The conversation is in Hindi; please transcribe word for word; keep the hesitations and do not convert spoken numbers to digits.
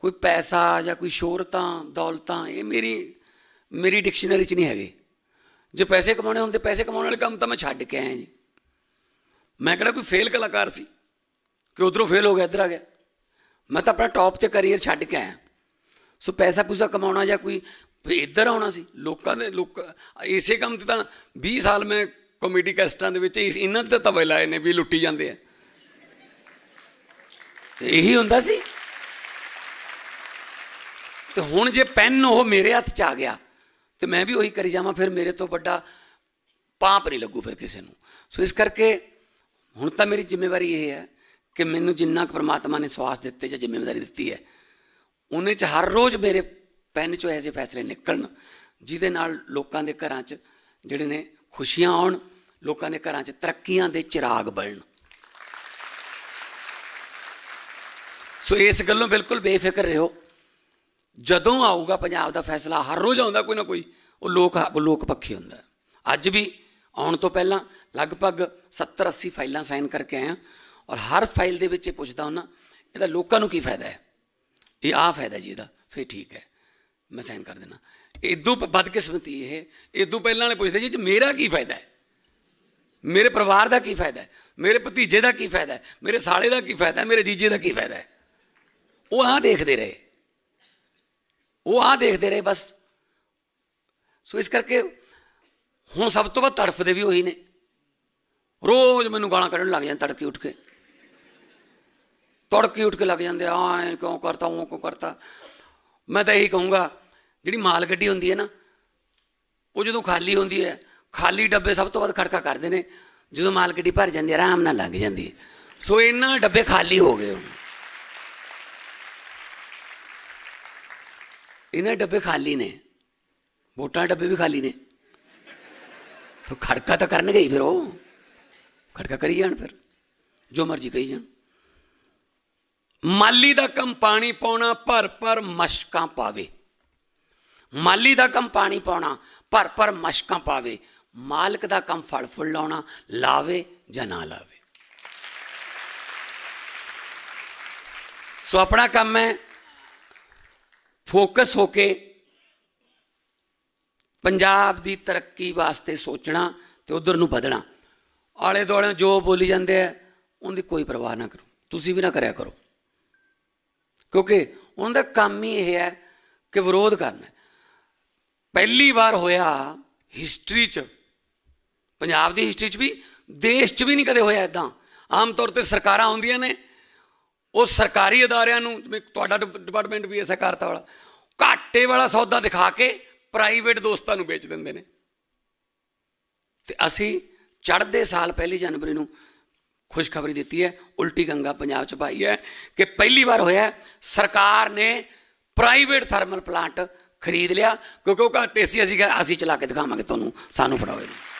कोई पैसा या कोई शोहरतां दौलतां ये मेरी मेरी डिक्शनरी च नहीं है। जो पैसे कमाने होंगे पैसे कमाने वाले काम तो मैं छड्ड के आया जी। मैं कहना कोई फेल कलाकार सी कि उधरों फेल हो गया इधर आ गया। मैं तो अपना टॉप ते करियर छड्ड के आया। सो पैसा पूसा कमाना या कोई इधर आना सी लोगों ने लोग इसे काम ते बीस साल मैं कॉमेडी कैस्टां दे विच इन्हां ते तवे लाए ने भी लुट्टी जाते हैं। यही हुंदा सी। तो हुण जे पैन वो मेरे हथ च आ गया तो मैं भी वही करी जावां, फिर मेरे तो बड़ा पाप नहीं लगू फिर किसी को। सो इस करके हुण तां मेरी जिम्मेवारी ये है कि मैनू जिन्ना परमात्मा ने स्वास दिते या जिम्मेदारी दी है उन्हें च हर रोज़ मेरे पैन चो ऐसे फैसले निकलन जिहदे नाल लोकां दे घरां च जिहड़े ने खुशियां आउण, लोकां दे घरां च तरक्कियां दे चिराग बलण। सो इस गल्लों बिल्कुल बेफिक्र रहो। जदों आऊगा पंजाब दा फैसला, हर रोज़ आउंदा कोई ना कोई, वो लोक लोक पक्षी हुंदा। अज भी आउण तो पहलां लगभग सत्तर अस्सी फाइलां साइन करके आया और हर फाइल दे विच पुछदा हुंदा इहदा लोकां नूं की फायदा है, ये आ फायदा जी इहदा, फिर ठीक है मैं साइन कर देना। इदों बदकिस्मती ये इदों पहलां वाले पुछदे जी मेरा की फायदा है, मेरे परिवार का की फायदा है, मेरे भतीजे का की फायदा है, मेरे साले का की फायदा है, मेरे जीजे का की फायदा है। वो आ देखते रहे, वो आ देखते रहे बस। सो इस करके हुण सब तो वध तड़फदे भी उही ने। रोज़ मैनूं गालां कढ़न लग जाए तड़के उठ के तड़के उठ के लग जाते आए क्यों करता वो क्यों करता। मैं तो यही कहूँगा जिहड़ी माल गड्डी होंदी है ना वो जो खाली होंदी है, खाली डब्बे सब तो वध खड़का करते हैं। जो माल गड्डी भर जाती है आराम नाल लग जाती है। सो इन्ना डब्बे खाली हो गए, इन्हें डब्बे खाली ने, वोटां डब्बे भी खाली ने। तो खड़का तो करन गई, फिर वो खड़का करी जान, फिर जो मर्जी कही जान। माली दा कम पानी पाउणा भर भर मशकां पावे, माली दा कम पानी पाउणा भर भर मशकां पावे, मालक दा कम फल फुल लाउणा लावे जां ना लावे। सो अपना काम है फोकस होके पंजाब की तरक्की वास्ते सोचना तो उधर नूं बधना। आले दुआले जो बोली जाते हैं उनकी कोई परवाह ना करो, तुसी भी ना करया करो, क्योंकि उनका काम ही यह है कि विरोध करना। पहली बार होया हिस्टरी च, पंजाब की हिस्टरी च भी देश च भी नहीं कदे होया इदां। आम तौर पर सरकारां आउंदियां ने वो सरकारी अदारियां नूं, तुहाडा डिपार्टमेंट भी है सहकारिता वाला, घाटे वाला सौदा दिखा के प्राइवेट दोस्तां नूं बेच दिंदे ने। ते असीं चढ़दे साल पहली जनवरी नूं खुशखबरी दी है, उल्टी गंगा पंजाब च पाई है कि पहली बार होया सरकार ने प्राइवेट थर्मल प्लांट खरीद लिया, क्योंकि वो घाटे सी असीं असीं चला के दिखावांगे तुहानूं, सानूं फड़ाओ।